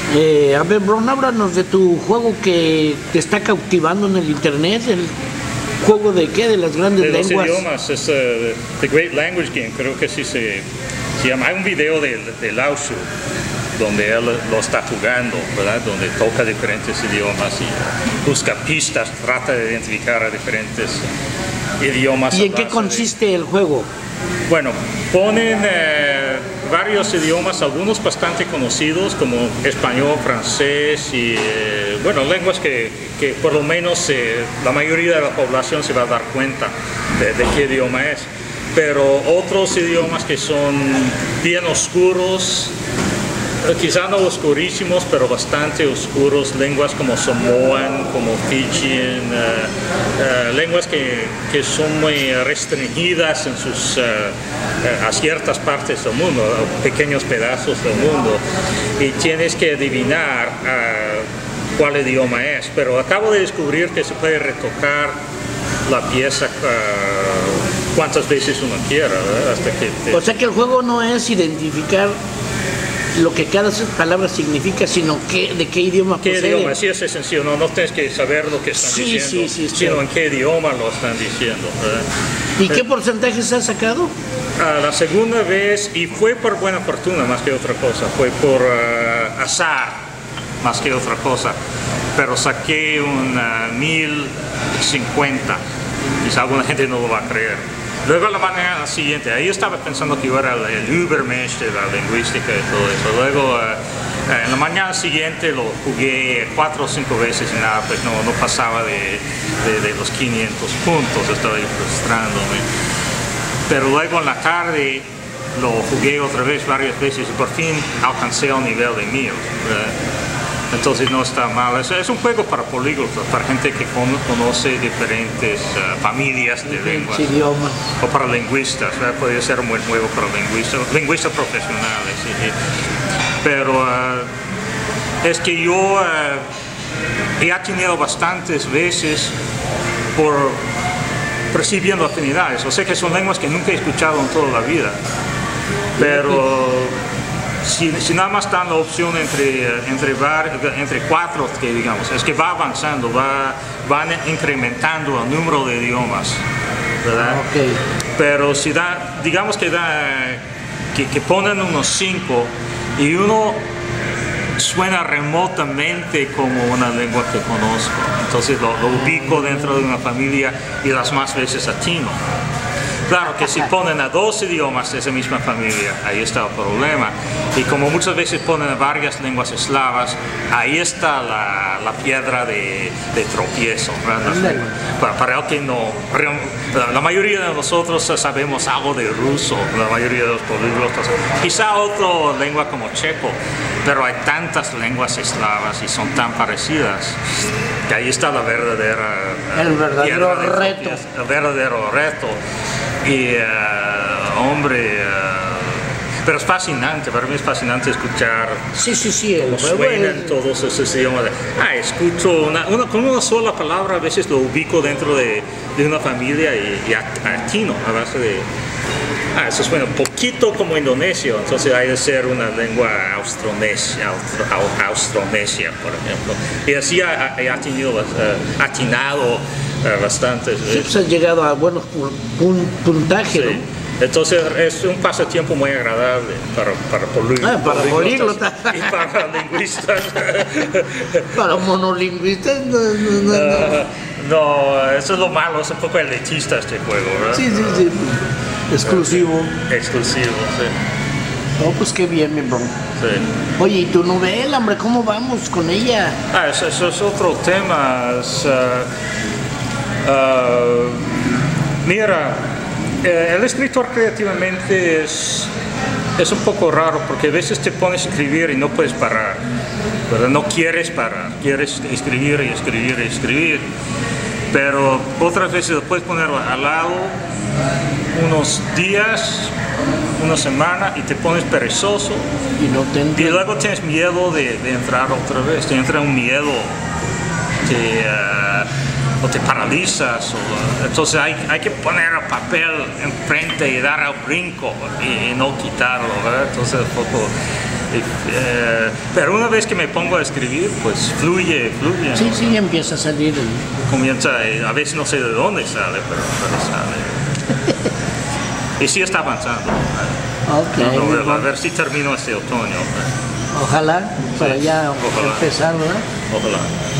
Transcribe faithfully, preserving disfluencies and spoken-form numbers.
Eh, a ver, Bron, háblanos de tu juego que te está cautivando en el internet, el juego de qué, de las grandes de lenguas. Los idiomas, es uh, The Great Language Game, creo que sí se, se llama. Hay un video de, de Lao Shu, donde él lo está jugando, ¿verdad? Donde toca diferentes idiomas y busca pistas, trata de identificar a diferentes idiomas. ¿Y en qué consiste de... el juego? Bueno, ponen eh, varios idiomas, algunos bastante conocidos como español, francés y, eh, bueno, lenguas que, que por lo menos eh, la mayoría de la población se va a dar cuenta de, de qué idioma es. Pero otros idiomas que son bien oscuros, quizá no oscurísimos, pero bastante oscuros, lenguas como Samoan, como Fijian, uh, uh, lenguas que, que son muy restringidas en sus, uh, uh, a ciertas partes del mundo, a pequeños pedazos del mundo, y tienes que adivinar uh, cuál idioma es. Pero acabo de descubrir que se puede retocar la pieza uh, cuantas veces uno quiera, ¿verdad? Hasta que te... O sea que el juego no es identificar lo que cada palabra significa, sino que, de qué idioma ¿Qué procede? idioma? Sí, es sencillo, no, no tienes que saber lo que están sí, diciendo, sí, sí, sino en qué idioma lo están diciendo, ¿verdad? ¿Y qué porcentajes has sacado? Uh, la segunda vez, y fue por buena fortuna más que otra cosa, fue por uh, azar más que otra cosa, pero saqué un uh, mil cincuenta, quizá alguna gente no lo va a creer. Luego a la mañana siguiente, ahí estaba pensando que yo era el Übermensch de la lingüística y todo eso. Luego uh, en la mañana siguiente lo jugué cuatro o cinco veces y nada, pues no, no pasaba de, de, de los quinientos puntos, estaba ahí frustrándome. Pero luego en la tarde lo jugué otra vez varias veces y por fin alcancé el nivel de mío. ¿Verdad? Entonces no está mal. Es, es un juego para políglotas, para gente que con, conoce diferentes uh, familias de lenguas. Idiomas. O para lingüistas, ¿verdad? Podría ser un buen juego para lingüistas, lingüistas profesionales. ¿Sí? Pero uh, es que yo uh, he tenido bastantes veces por percibiendo afinidades. O sea que son lenguas que nunca he escuchado en toda la vida. Pero... Si, si nada más dan la opción entre, entre, var, entre cuatro, que digamos, es que va avanzando, va, van incrementando el número de idiomas, ¿verdad? Okay. Pero si da, digamos que, da, que, que ponen unos cinco y uno suena remotamente como una lengua que conozco, entonces lo, lo ubico dentro de una familia y las más veces atino. Claro que si ponen a dos idiomas de esa misma familia, ahí está el problema. Y como muchas veces ponen a varias lenguas eslavas, ahí está la, la piedra de, de tropiezo. Para, para el que no, la mayoría de nosotros sabemos algo de ruso, la mayoría de los políglotas, quizá otra lengua como checo, pero hay tantas lenguas eslavas y son tan parecidas que ahí está la verdadera el verdadero reto. El verdadero reto. Y uh, hombre, uh, pero es fascinante, para mí es fascinante escuchar sí, sí, sí, cómo suenan es... todos esos idiomas. Ah, escucho una, una, con una sola palabra, a veces lo ubico dentro de, de una familia y, y atino a base de... Ah, eso suena un poquito como indonesio, entonces hay de ser una lengua austronesia, austro, austronesia, por ejemplo. Y así he atinado, uh, atinado uh, bastantes veces. Sí, pues han llegado a buenos puntajes, sí. ¿No? Entonces es un pasatiempo muy agradable para, para políglotas. Ah, para políglotas. Y para lingüistas. Para monolingüistas, no, no, no, uh, no, eso es lo malo, es un poco elitista este juego, ¿verdad? Sí, sí, sí. Exclusivo. Exclusivo, sí. No, pues qué bien, mi bro. Sí. Oye, ¿y tu novela, hombre? ¿Cómo vamos con ella? Ah, eso, eso es otro tema. Es, uh, uh, mira, eh, el escritor creativamente es, es un poco raro porque a veces te pones a escribir y no puedes parar, ¿verdad? No quieres parar, quieres escribir y escribir y escribir, pero otras veces lo puedes poner al lado unos días, una semana y te pones perezoso y, no te y luego tienes miedo de, de entrar otra vez, te entra un miedo, te, uh, o te paralizas, o, entonces hay, hay que poner el papel enfrente y dar el brinco y, y no quitarlo, ¿verdad? Entonces un poco, Y, eh, pero una vez que me pongo a escribir, pues fluye, fluye. Sí, ¿no? sí, empieza a salir. El... Comienza, eh, a veces no sé de dónde sale, pero, pero sale. Y sí está avanzando. Okay, No, no, a ver si termino este otoño. ojalá, para Sí, ya ojalá. empezar, ¿verdad? Ojalá.